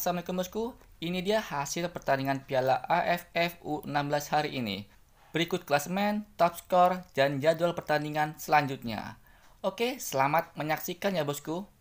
Assalamualaikum bosku, ini dia hasil pertandingan Piala AFF U16 hari ini. Berikut klasemen, top skor, dan jadwal pertandingan selanjutnya. Oke, selamat menyaksikan ya bosku.